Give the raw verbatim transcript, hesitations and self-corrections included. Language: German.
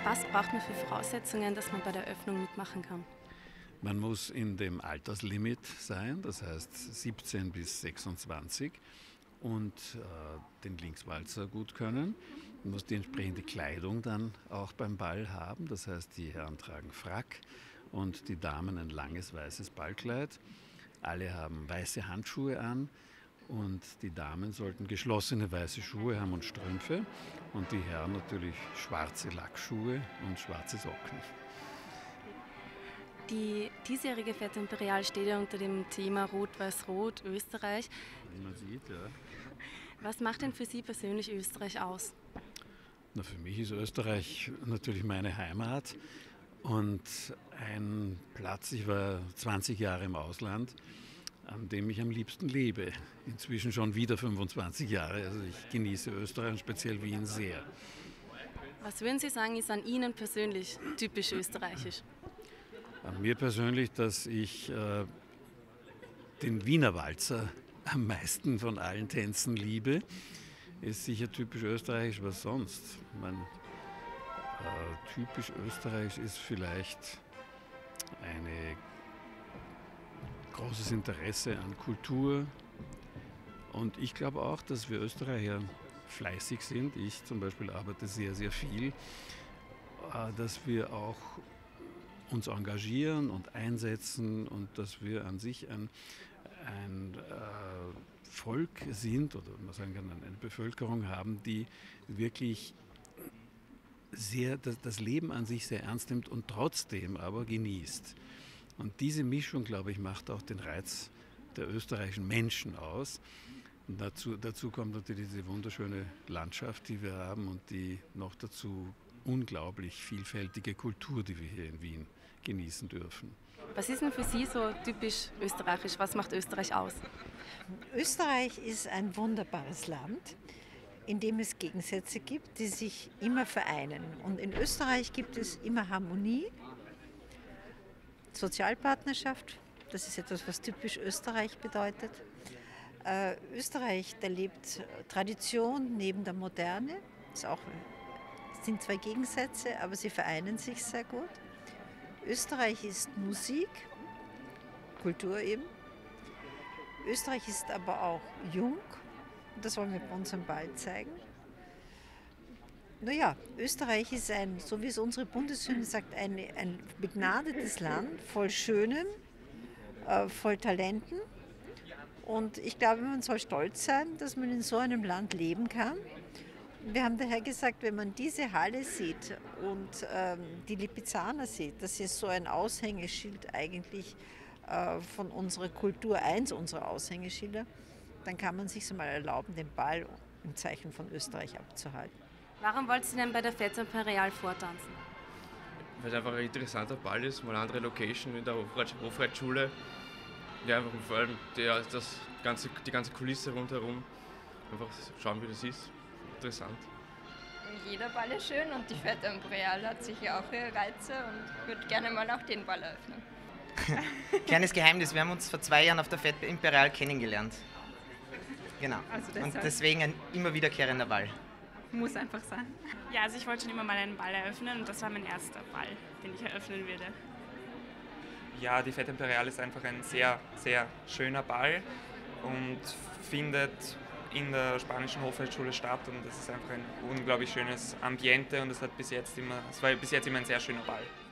Was braucht man für Voraussetzungen, dass man bei der Eröffnung mitmachen kann? Man muss in dem Alterslimit sein, das heißt siebzehn bis sechsundzwanzig, und äh, den Linkswalzer gut können. Man muss die entsprechende Kleidung dann auch beim Ball haben, das heißt die Herren tragen Frack und die Damen ein langes weißes Ballkleid. Alle haben weiße Handschuhe an und die Damen sollten geschlossene weiße Schuhe haben und Strümpfe und die Herren natürlich schwarze Lackschuhe und schwarze Socken. Die diesjährige Fête Imperial steht ja unter dem Thema Rot-Weiß-Rot Österreich. Wie man sieht, ja. Was macht denn für Sie persönlich Österreich aus? Na, für mich ist Österreich natürlich meine Heimat und ein Platz, ich war zwanzig Jahre im Ausland, an dem ich am liebsten lebe. Inzwischen schon wieder fünfundzwanzig Jahre, also ich genieße Österreich und speziell Wien sehr. Was würden Sie sagen, ist an Ihnen persönlich typisch österreichisch? An mir persönlich, dass ich äh, den Wiener Walzer am meisten von allen Tänzen liebe, ist sicher typisch österreichisch, was sonst? Mein, äh, typisch österreichisch ist vielleicht ein großes Interesse an Kultur und ich glaube auch, dass wir Österreicher fleißig sind. Ich zum Beispiel arbeite sehr, sehr viel, äh, dass wir auch uns engagieren und einsetzen und dass wir an sich ein, ein äh, Volk sind oder man sagen kann, eine Bevölkerung haben, die wirklich sehr das, das Leben an sich sehr ernst nimmt und trotzdem aber genießt. Und diese Mischung, glaube ich, macht auch den Reiz der österreichischen Menschen aus. Und dazu, dazu kommt natürlich diese wunderschöne Landschaft, die wir haben und die noch dazu unglaublich vielfältige Kultur, die wir hier in Wien genießen dürfen. Was ist denn für Sie so typisch österreichisch? Was macht Österreich aus? Österreich ist ein wunderbares Land, in dem es Gegensätze gibt, die sich immer vereinen. Und in Österreich gibt es immer Harmonie, Sozialpartnerschaft, das ist etwas, was typisch Österreich bedeutet. Äh, Österreich, da lebt Tradition neben der Moderne, ist auch sind zwei Gegensätze, aber sie vereinen sich sehr gut. Österreich ist Musik, Kultur eben. Österreich ist aber auch jung, das wollen wir bei unserem Ball zeigen. Naja, Österreich ist ein, so wie es unsere Bundeshymne sagt, ein, ein begnadetes Land, voll Schönem, äh, voll Talenten. Und ich glaube, man soll stolz sein, dass man in so einem Land leben kann. Wir haben daher gesagt, wenn man diese Halle sieht und ähm, die Lipizzaner sieht, das ist so ein Aushängeschild eigentlich äh, von unserer Kultur, eins unserer Aushängeschilder, dann kann man sich so mal erlauben, den Ball im Zeichen von Österreich abzuhalten. Warum wollten Sie denn bei der Fête Imperial vortanzen? Weil es einfach ein interessanter Ball ist, mal eine andere Location in der Hofreitschule. Ja, einfach vor allem die, das ganze, die ganze Kulisse rundherum. Einfach schauen, wie das ist. Interessant. Jeder Ball ist schön und die Fête Imperial hat sicher auch ihre Reize und würde gerne mal auch den Ball eröffnen. Kleines Geheimnis, wir haben uns vor zwei Jahren auf der Fête Imperial kennengelernt. Genau. Also und deswegen ein immer wiederkehrender Ball. Muss einfach sein. Ja, also ich wollte schon immer mal einen Ball eröffnen und das war mein erster Ball, den ich eröffnen würde. Ja, die Fête Imperial ist einfach ein sehr, sehr schöner Ball und findet in der spanischen Hofreitschule statt und das ist einfach ein unglaublich schönes Ambiente und es hat bis jetzt immer, es war bis jetzt immer ein sehr schöner Ball.